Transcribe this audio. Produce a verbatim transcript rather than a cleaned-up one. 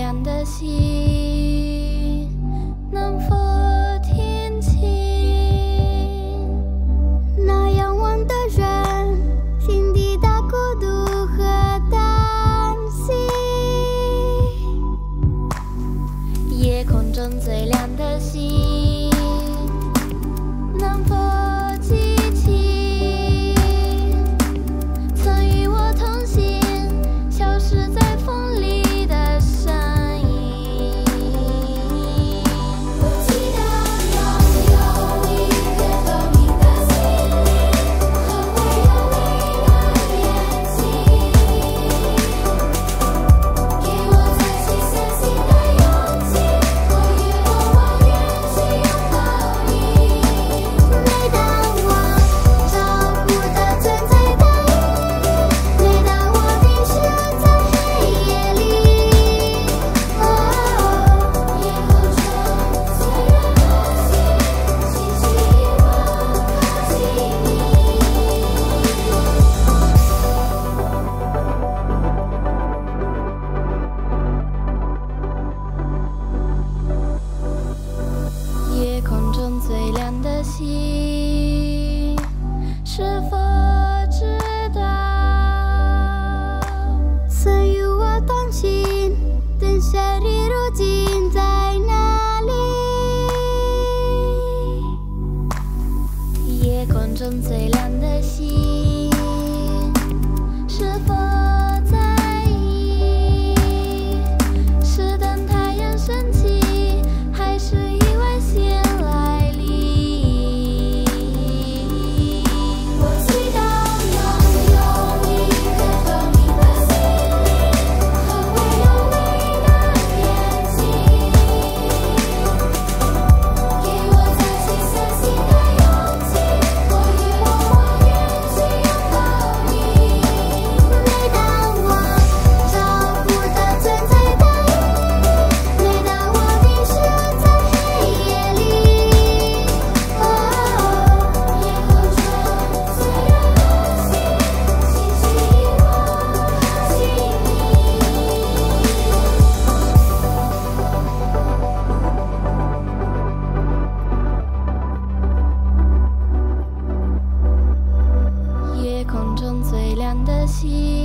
亮的星，能否听清那仰望的人心底的孤独和担心？夜空中最亮的星，能否记起曾与我同行，消失在风里的身影？我祈祷拥有一颗透明的心灵和会有你的眼睛，给我再去相信的勇气。我与我望远去拥抱你。每当我找不到存在的意义，每当我迷失在黑夜里，哦，夜空中最亮的星，请希望靠近你。夜空中最亮的星，是否知道曾与我同行的旋律如今在哪里？夜空中最亮的星，是否在意？是等太阳升起，还是意外先来临？我祈祷拥有一颗透明的心灵和会有你的眼睛，给我再去相信的勇气。我与我望远去拥抱你。每当我找不到存在的意义，每当我迷失在黑夜里，哦，夜空中最亮的星，请希望靠近你。夜空中最亮的星。